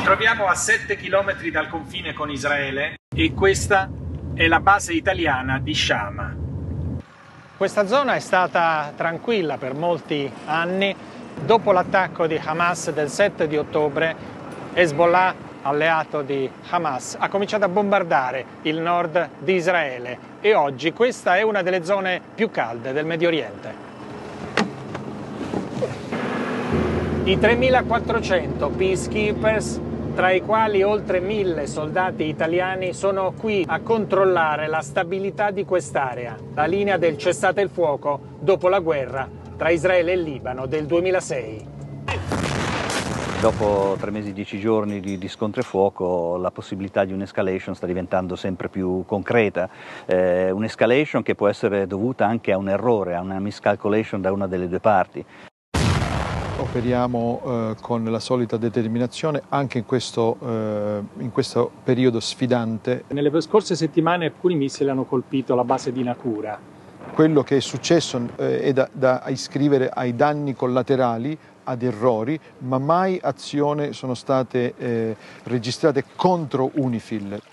Ci troviamo a 7 km dal confine con Israele e questa è la base italiana di Shama. Questa zona è stata tranquilla per molti anni. Dopo l'attacco di Hamas del 7 di ottobre, Hezbollah, alleato di Hamas, ha cominciato a bombardare il nord di Israele e oggi questa è una delle zone più calde del Medio Oriente. I 3.400 peacekeepers, tra i quali oltre 1.000 soldati italiani, sono qui a controllare la stabilità di quest'area, la linea del cessate il fuoco dopo la guerra tra Israele e Libano del 2006. Dopo 3 mesi e 10 giorni di scontro e fuoco, la possibilità di un'escalation sta diventando sempre più concreta, un'escalation che può essere dovuta anche a un errore, a una miscalculation da una delle due parti. Operiamo con la solita determinazione anche in questo periodo sfidante. Nelle scorse settimane alcuni missili hanno colpito la base di Naqoura. Quello che è successo è da iscrivere ai danni collaterali, ad errori, ma mai azioni sono state registrate contro UNIFIL.